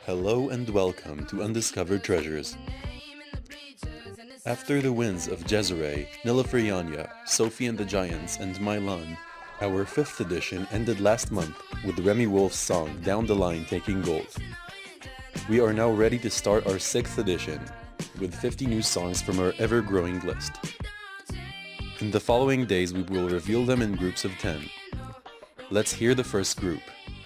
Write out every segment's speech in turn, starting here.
Hello and welcome to Undiscovered Treasures. After the wins of Jezere, Nilafriyanya, Sophie and the Giants, and Mylan, our 5th edition ended last month with Remy Wolf's song Down the Line taking gold. We are now ready to start our 6th edition, with 50 new songs from our ever-growing list. In the following days we will reveal them in groups of 10. Let's hear the first group.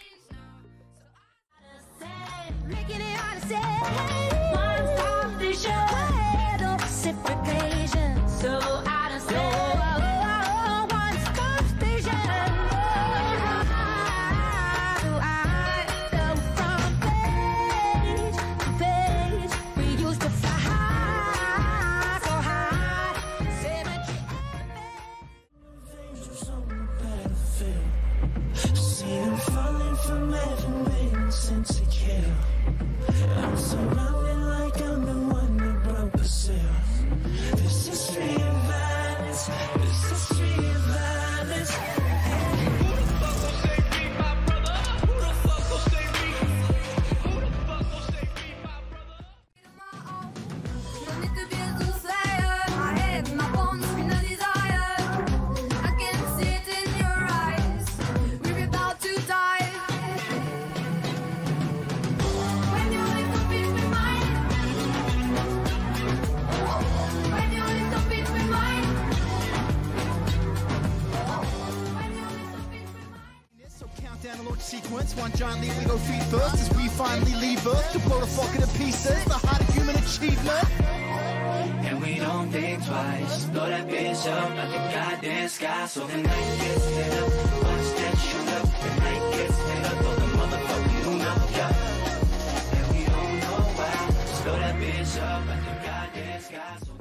Sequence, one giant leap, we go feet first as we finally leave Earth to blow the fucker to pieces, the height of human achievement. And we don't think twice, blow that bitch up like a goddamn sky, so the night gets lit up, watch that shoot up, the night gets lit up, blow the motherfucking moon up, yeah. And we don't know why, just blow that bitch up like a goddamn sky, so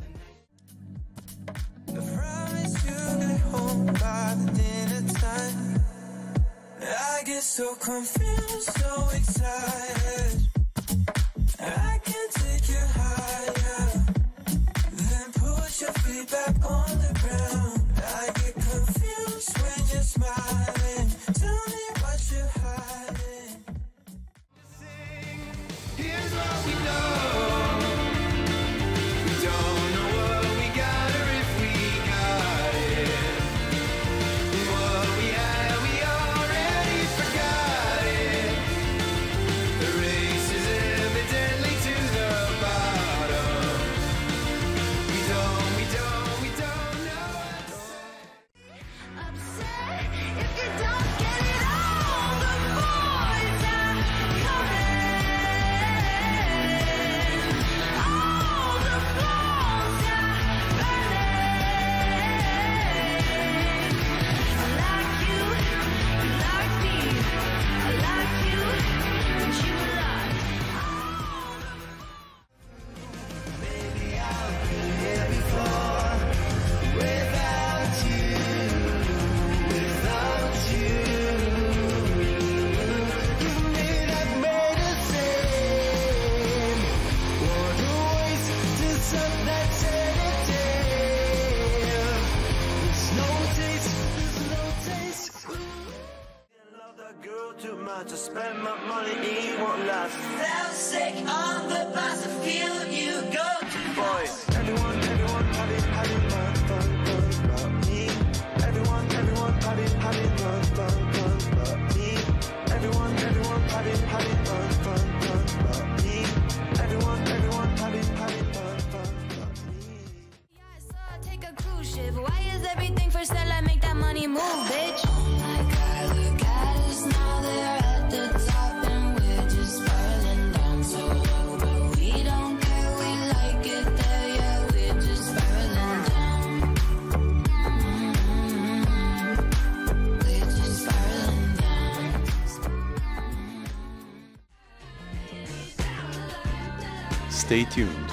the night. I promise you get home by the dinner time. I get so confused, so excited. I can take you higher, then put your feet back on the ground. I get confused when you're smiling. Tell me what you're hiding. Here's what we know. We don't know what we got or if we got it. What we had, we already forgot it. The race is evidently to the bottom. We don't know what to say. Upset if you don't get it all. The boys are coming. All the balls are burning. I like you, you like me. I like you, and you like Maybe I've been here before. Without you, you may have made a sin. What a waste to suck that sedative. There's no taste. I love that girl too much. I spend my money, it won't last. Felt sick on the bus, I feel you go too boy. Everyone, having fun but me. Everyone, having fun but me. Everyone, having fun but me. Everyone, having fun but me. Yeah, so I take a cruise ship. Why is everything for sale? I make that money move, bitch. My God, look at us now. They're at the top and we're just spiraling down so low. But we don't care, we like it there. Yeah, we're just spiraling down. We're just spiraling down. Stay tuned